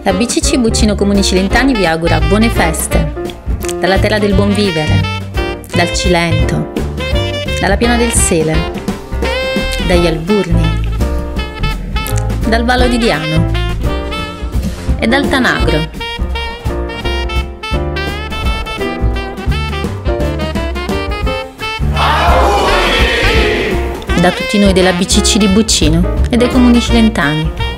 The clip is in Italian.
La BCC Buccino Comuni Cilentani vi augura buone feste, dalla terra del buon vivere, dal Cilento, dalla Piana del Sele, dagli Alburni, dal Vallo di Diano e dal Tanagro. Da tutti noi della BCC di Buccino e dei Comuni Cilentani.